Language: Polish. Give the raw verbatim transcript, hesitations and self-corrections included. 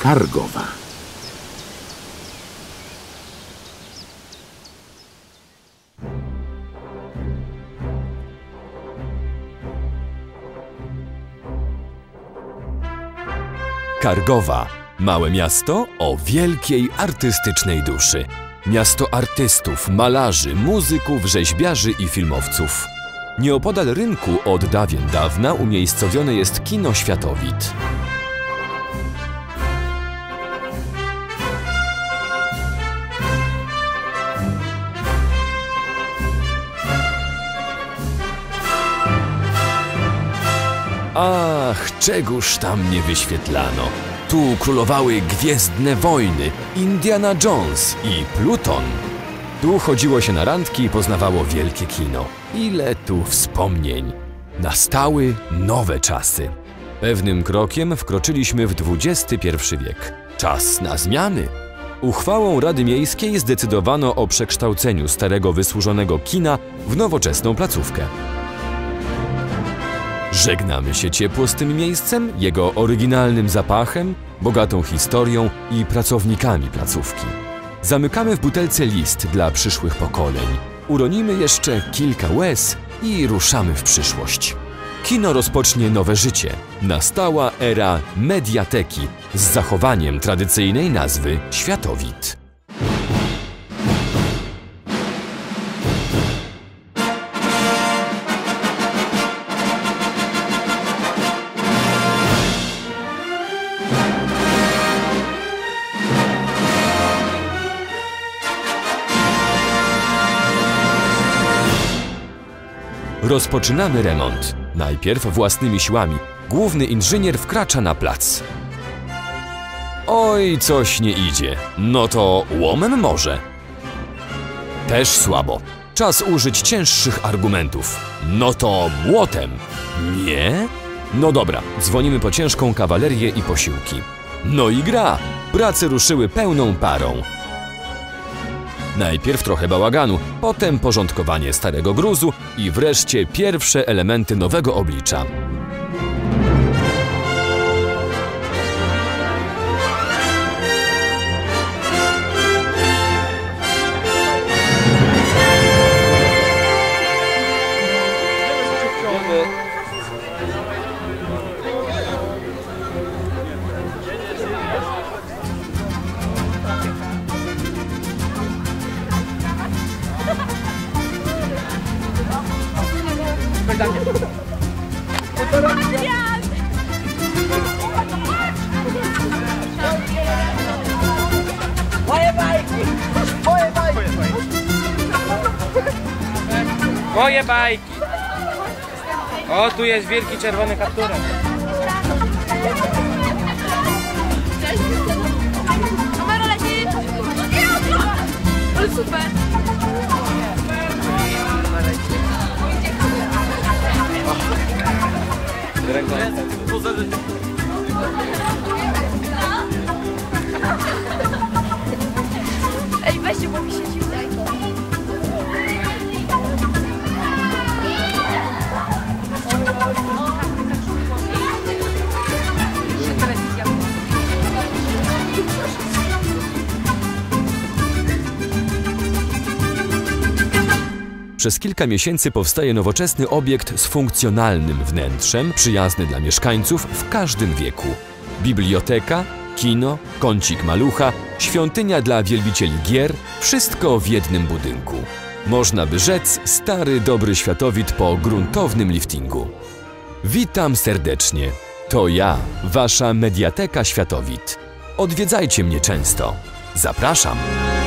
Kargowa. Kargowa. Małe miasto o wielkiej artystycznej duszy. Miasto artystów, malarzy, muzyków, rzeźbiarzy i filmowców. Nieopodal rynku od dawien dawna umiejscowione jest kino Światowit. Ach, czegóż tam nie wyświetlano. Tu królowały Gwiezdne Wojny, Indiana Jones i Pluton. Tu chodziło się na randki i poznawało wielkie kino. Ile tu wspomnień. Nastały nowe czasy. Pewnym krokiem wkroczyliśmy w dwudziesty pierwszy wiek. Czas na zmiany. Uchwałą Rady Miejskiej zdecydowano o przekształceniu starego wysłużonego kina w nowoczesną placówkę. Żegnamy się ciepło z tym miejscem, jego oryginalnym zapachem, bogatą historią i pracownikami placówki. Zamykamy w butelce list dla przyszłych pokoleń. Uronimy jeszcze kilka łez i ruszamy w przyszłość. Kino rozpocznie nowe życie. Nastała era mediateki z zachowaniem tradycyjnej nazwy Światowit. Rozpoczynamy remont. Najpierw własnymi siłami. Główny inżynier wkracza na plac. Oj, coś nie idzie. No to łomem może. Też słabo. Czas użyć cięższych argumentów. No to młotem. Nie? No dobra, dzwonimy po ciężką kawalerię i posiłki. No i gra. Prace ruszyły pełną parą. Najpierw trochę bałaganu, potem porządkowanie starego gruzu i wreszcie pierwsze elementy nowego oblicza. Moje bajki! Moje bajki! Moje bajki! O, tu jest wielki czerwony kapturek. Kamera leci! Ale super! Ej, weźcie, bo mi się dziwne. Przez kilka miesięcy powstaje nowoczesny obiekt z funkcjonalnym wnętrzem, przyjazny dla mieszkańców w każdym wieku. Biblioteka, kino, kącik malucha, świątynia dla wielbicieli gier – wszystko w jednym budynku. Można by rzec stary, dobry Światowit po gruntownym liftingu. Witam serdecznie. To ja, wasza Mediateka Światowit. Odwiedzajcie mnie często. Zapraszam.